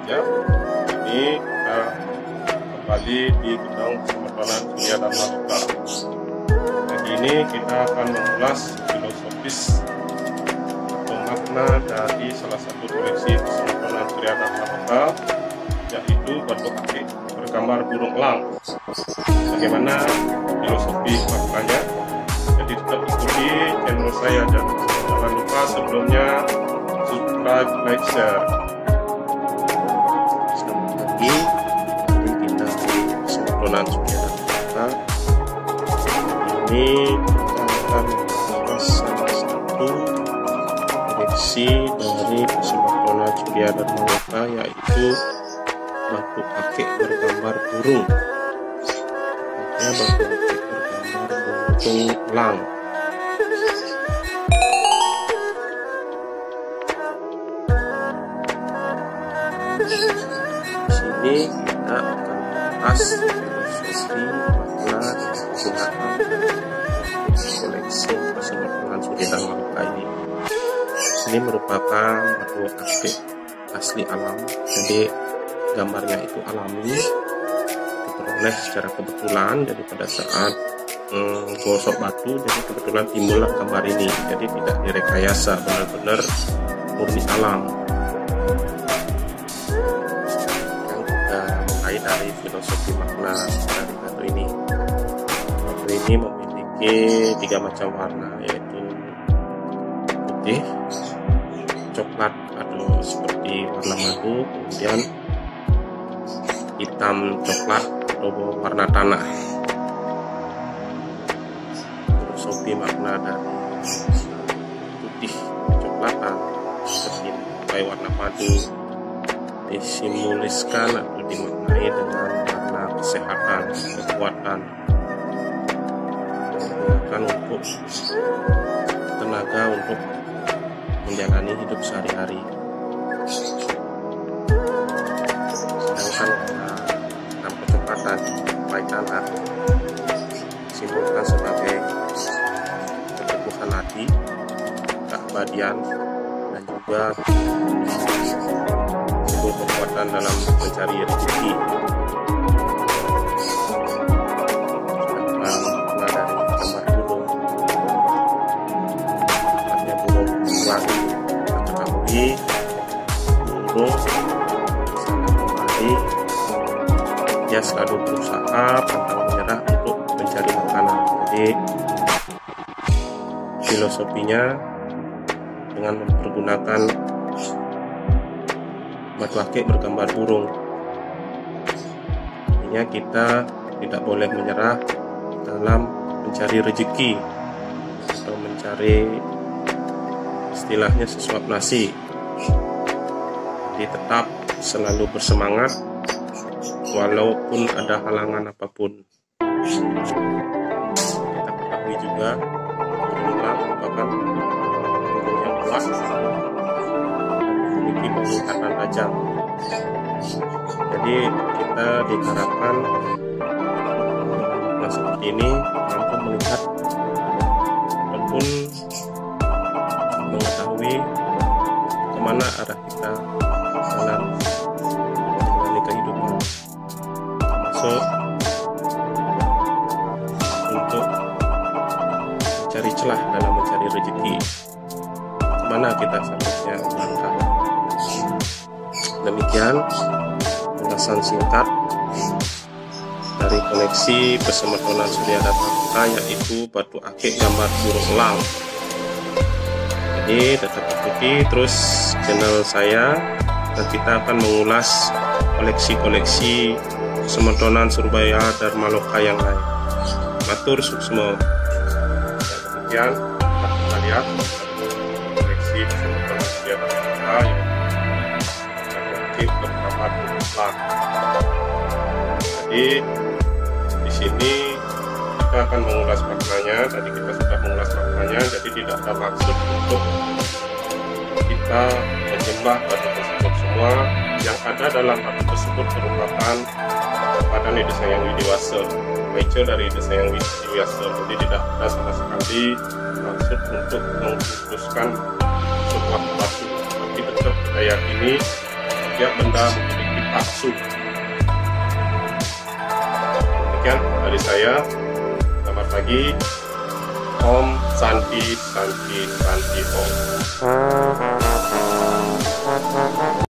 ya. Ini kita kembali di gedung pesemetonan SURYA DHARMA LOKA. Pagi ini kita akan mengulas filosofis atau makna dari salah satu koleksi pesemetonan SURYA DHARMA LOKA, yaitu batu akik bergambar burung elang. Bagaimana filosofi maknanya? Jadi tetap ikuti channel saya dan jangan lupa sebelumnya subscribe, like, share. Selamat pagi, hari kita di pesemetonan SURYA DHARMA LOKA. Ini kita akan membahas salah satu koleksi dari pesemetonan SURYA DHARMA LOKA, yaitu batu akik bergambar burung. Batu akik bergambar burung elang. Di sini kita akan membahas filosofi makna yang digunakan koleksi pesemetonan SURYA DHARMA LOKA ini. Ini merupakan batu akik asli alam, jadi gambarnya itu alami, diperoleh secara kebetulan. Jadi pada saat gosok batu, jadi kebetulan timbullah gambar ini. Jadi tidak direkayasa, benar-benar murni alam. Mulai dari filosofi makna dari batu ini. Batu ini memiliki 3 macam warna, yaitu putih, coklat atau seperti warna madu, kemudian hitam coklat atau warna tanah. Filosofi makna dari putih kecoklatan seperti warna madu disimboliskan atau dimaknai dengan warna kesehatan, kekuatan, menggunakan untuk tenaga untuk menjalani hidup sehari-hari. Sedangkan warna kecoklatan, white tanah, disimbolkan sebagai keteguhan hati, keabadian, dan juga kekuatan dalam mencari rezeki. Makna dari gambar burung, artinya burung elang, kembali burung sana kembali, dia selalu berusaha pantang menyerah untuk mencari makanan. Jadi filosofinya dengan mempergunakan batu akik bergambar burung, artinya kita tidak boleh menyerah dalam mencari rezeki atau mencari istilahnya sesuap nasi. Jadi tetap selalu bersemangat walaupun ada halangan apapun. Kita ketahui juga burung elang merupakan burung yang kuat, memiliki penglihatan tajam. Jadi kita diharapkan dengan seperti ini mampu melihat ataupun mengetahui kemana arah kita dalam menjalani kehidupan, termasuk untuk mencari celah dalam mencari rezeki, kemana kita seharusnya melangkah. Demikian ulasan singkat dari koleksi pesemetonan SURYA DHARMA LOKA, yaitu batu akik gambar burung elang. Jadi tetap ikuti terus channel saya dan kita akan mengulas koleksi-koleksi pesemetonan SURYA DHARMA LOKA yang lain. Matur suksma. Demikian kita lihat koleksi pesemetonan SURYA DHARMA LOKA yang bergambar burung elang. Jadi di sini kita akan mengulas maknanya. Tadi kita sudah mengulas maknanya, jadi tidak ada maksud untuk kita menyembah batu tersebut. Semua yang ada dalam batu tersebut merupakan pada Ide Sayang Widiwasa, nature dari Ide Sayang Widiwasa. Jadi tidak ada sama sekali maksud untuk mengkhususkan sebuah batu, tapi tetap kita yakini setiap benda memiliki paksu. Demikian dari saya. Selamat pagi. Om Santi Santi Santi Om.